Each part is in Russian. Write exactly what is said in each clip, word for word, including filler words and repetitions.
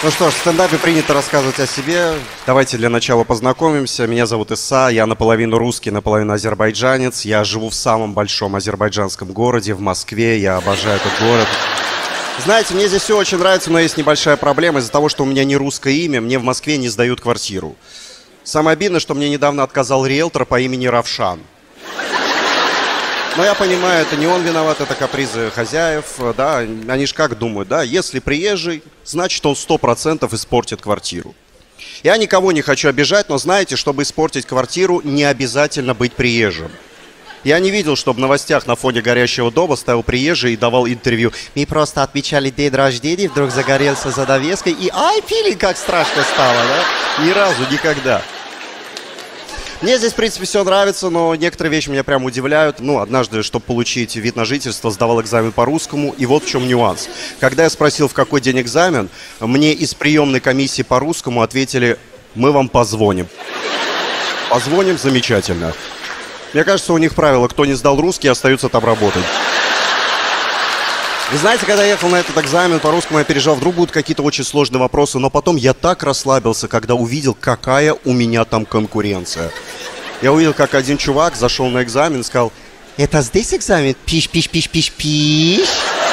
Ну что ж, в стендапе принято рассказывать о себе. Давайте для начала познакомимся. Меня зовут Иса, я наполовину русский, наполовину азербайджанец. Я живу в самом большом азербайджанском городе, в Москве. Я обожаю этот город. Знаете, мне здесь все очень нравится, но есть небольшая проблема. Из-за того, что у меня не русское имя, мне в Москве не сдают квартиру. Самое обидное, что мне недавно отказал риэлтор по имени Равшан. Но я понимаю, это не он виноват, это капризы хозяев, да, они же как думают, да, если приезжий, значит он сто процентов испортит квартиру. Я никого не хочу обижать, но знаете, чтобы испортить квартиру, не обязательно быть приезжим. Я не видел, чтобы в новостях на фоне горящего дома стоял приезжий и давал интервью. Мы просто отмечали день рождения, вдруг загорелся занавеской, и ай, пили, как страшно стало, да? Ни разу, никогда. Мне здесь, в принципе, все нравится, но некоторые вещи меня прям удивляют. Ну, однажды, чтобы получить вид на жительство, сдавал экзамен по русскому, и вот в чем нюанс. Когда я спросил, в какой день экзамен, мне из приемной комиссии по русскому ответили: мы вам позвоним. Позвоним, замечательно. Мне кажется, у них правило: кто не сдал русский, остается там работать. Вы знаете, когда я ехал на этот экзамен по русскому, я переживал, вдруг будут какие-то очень сложные вопросы, но потом я так расслабился, когда увидел, какая у меня там конкуренция. Я увидел, как один чувак зашел на экзамен и сказал: это здесь экзамен? Пиш, пиш, пиш, пиш, пиш.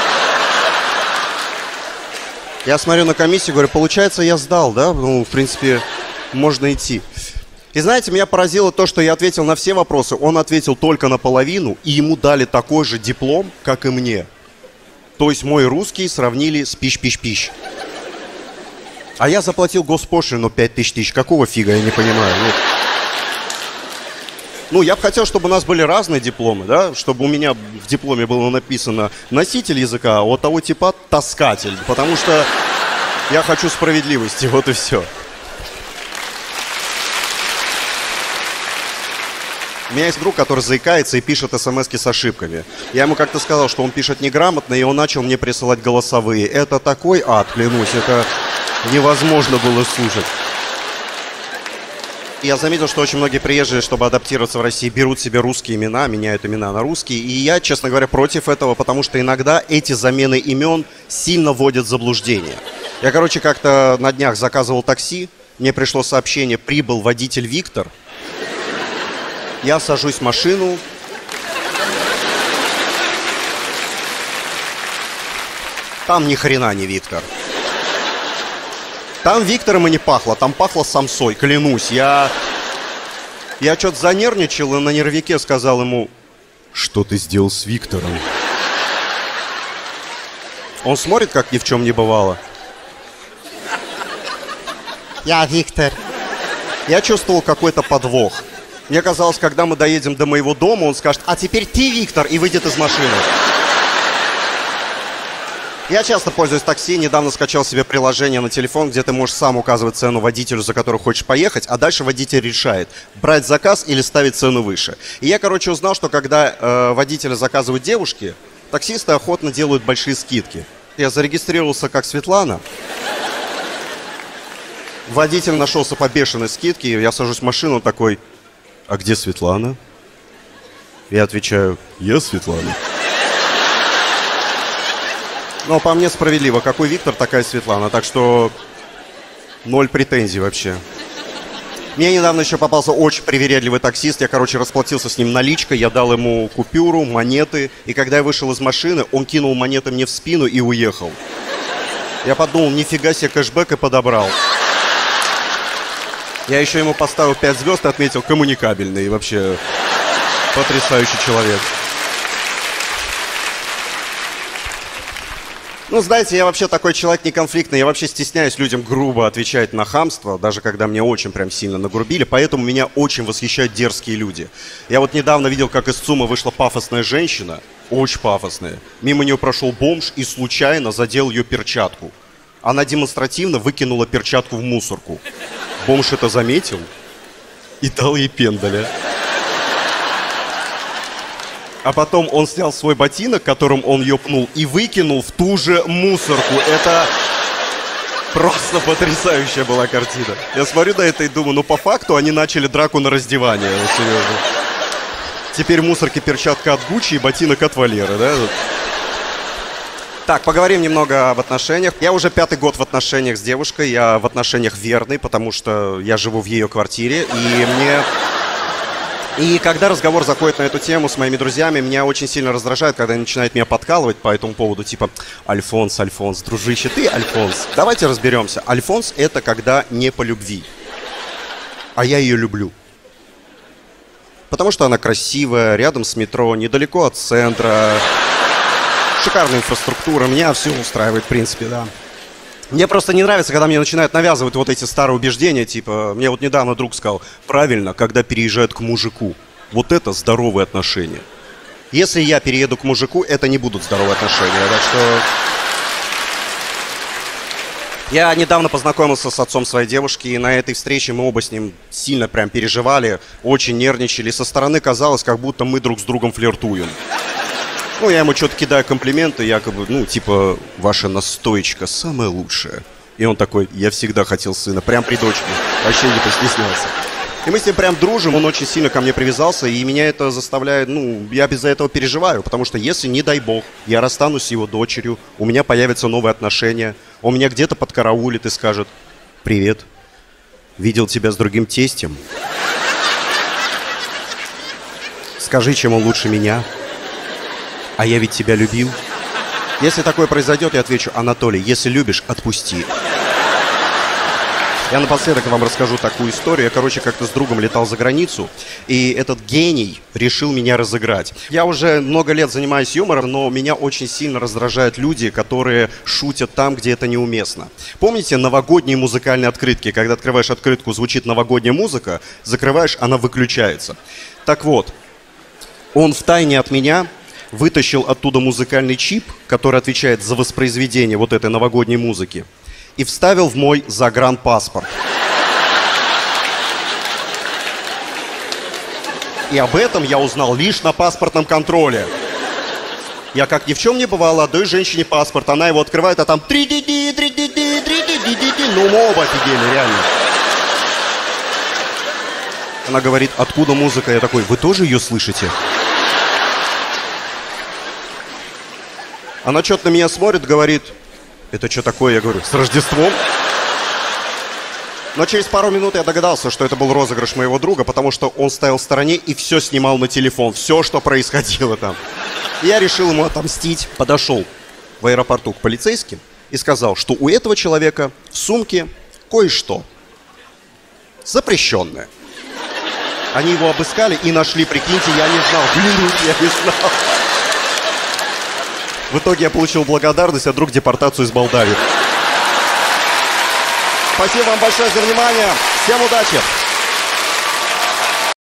Я смотрю на комиссию, говорю: получается, я сдал, да? Ну, в принципе, можно идти. И знаете, меня поразило то, что я ответил на все вопросы, он ответил только наполовину, и ему дали такой же диплом, как и мне. То есть мой русский сравнили с пищ-пищ-пищ. А я заплатил госпошлину пять тысяч тысяч. Какого фига, я не понимаю. Ну, ну я бы хотел, чтобы у нас были разные дипломы, да? Чтобы у меня в дипломе было написано носитель языка, а у того типа таскатель. Потому что я хочу справедливости, вот и все. У меня есть друг, который заикается и пишет смски с ошибками. Я ему как-то сказал, что он пишет неграмотно, и он начал мне присылать голосовые. Это такой ад, клянусь, это невозможно было слушать. Я заметил, что очень многие приезжие, чтобы адаптироваться в России, берут себе русские имена, меняют имена на русские. И я, честно говоря, против этого, потому что иногда эти замены имен сильно вводят в заблуждение. Я, короче, как-то на днях заказывал такси, мне пришло сообщение: прибыл водитель Виктор. Я сажусь в машину. Там ни хрена не Виктор. Там Виктором и не пахло, там пахло самсой, клянусь. Я, я что-то занервничал и на нервике сказал ему: что ты сделал с Виктором? Он смотрит, как ни в чем не бывало. Я Виктор. Я чувствовал какой-то подвох. Мне казалось, когда мы доедем до моего дома, он скажет: а теперь ты, Виктор, и выйдет из машины. Я часто пользуюсь такси, недавно скачал себе приложение на телефон, где ты можешь сам указывать цену водителю, за которую хочешь поехать, а дальше водитель решает, брать заказ или ставить цену выше. И я, короче, узнал, что когда э, водителя заказывают девушки, таксисты охотно делают большие скидки. Я зарегистрировался как Светлана. Водитель нашелся по бешеной скидке, я сажусь в машину, такой: а где Светлана? Я отвечаю: я Светлана. Но по мне справедливо. Какой Виктор, такая Светлана. Так что ноль претензий вообще. Мне недавно еще попался очень привередливый таксист. Я, короче, расплатился с ним наличкой. Я дал ему купюру, монеты. И когда я вышел из машины, он кинул монеты мне в спину и уехал. Я подумал: нифига себе, кэшбэк, и подобрал. Я еще ему поставил пять звезд и отметил: коммуникабельный. И вообще потрясающий человек. Ну, знаете, я вообще такой человек неконфликтный. Я вообще стесняюсь людям грубо отвечать на хамство, даже когда мне очень прям сильно нагрубили. Поэтому меня очень восхищают дерзкие люди. Я вот недавно видел, как из ЦУМа вышла пафосная женщина. Очень пафосная. Мимо нее прошел бомж и случайно задел ее перчатку. Она демонстративно выкинула перчатку в мусорку. Бомж это заметил и дал ей пендаля. А потом он снял свой ботинок, которым он ее пнул, и выкинул в ту же мусорку. Это просто потрясающая была картина. Я смотрю на это и думаю: ну по факту они начали драку на раздевание. Вот, серьезно. Теперь в мусорке перчатка от Гуччи и ботинок от Валеры, да? Так, поговорим немного об отношениях. Я уже пятый год в отношениях с девушкой. Я в отношениях верный, потому что я живу в ее квартире. И мне... И когда разговор заходит на эту тему с моими друзьями, меня очень сильно раздражает, когда они начинают меня подкалывать по этому поводу. Типа, Альфонс, Альфонс, дружище, ты Альфонс. Давайте разберемся. Альфонс — это когда не по любви. А я ее люблю. Потому что она красивая, рядом с метро, недалеко от центра. Шикарная инфраструктура, меня все устраивает, в принципе, да. Мне просто не нравится, когда мне начинают навязывать вот эти старые убеждения, типа, мне вот недавно друг сказал, правильно, когда переезжают к мужику. Вот это здоровые отношения. Если я перееду к мужику, это не будут здоровые отношения, так что... Я недавно познакомился с отцом своей девушки, и на этой встрече мы оба с ним сильно прям переживали, очень нервничали. Со стороны казалось, как будто мы друг с другом флиртуем. Ну, я ему что-то кидаю комплименты, якобы, ну, типа, ваша настоечка самая лучшая. И он такой, я всегда хотел сына, прям при дочке, вообще не постеснялся. И мы с ним прям дружим, он очень сильно ко мне привязался, и меня это заставляет, ну, я из-за этого переживаю, потому что если, не дай бог, я расстанусь с его дочерью, у меня появятся новые отношения, он меня где-то подкараулит и скажет, привет, видел тебя с другим тестем. Скажи, чем он лучше меня. А я ведь тебя любил. Если такое произойдет, я отвечу, Анатолий, если любишь, отпусти. Я напоследок вам расскажу такую историю. Я, короче, как-то с другом летал за границу, и этот гений решил меня разыграть. Я уже много лет занимаюсь юмором, но меня очень сильно раздражают люди, которые шутят там, где это неуместно. Помните новогодние музыкальные открытки? Когда открываешь открытку, звучит новогодняя музыка, закрываешь, она выключается. Так вот, он втайне от меня вытащил оттуда музыкальный чип, который отвечает за воспроизведение вот этой новогодней музыки, и вставил в мой загранпаспорт. И об этом я узнал лишь на паспортном контроле. Я, как ни в чем не бывало, отдаю женщине паспорт, она его открывает, а там три-ди-ди, три-ди-ди, три-ди-ди-ди-ди. Ну, мы оба офигели, реально. Она говорит, откуда музыка? Я такой, вы тоже ее слышите? Она что-то на меня смотрит, говорит, это что такое? Я говорю, с Рождеством. Но через пару минут я догадался, что это был розыгрыш моего друга, потому что он стоял в стороне и все снимал на телефон, все, что происходило там. Я решил ему отомстить. Подошел в аэропорту к полицейским и сказал, что у этого человека в сумке кое-что запрещенное. Они его обыскали и нашли, прикиньте, я не знал, клянусь, я не знал. В итоге я получил благодарность, а друг депортацию из Молдавии. Спасибо вам большое за внимание. Всем удачи!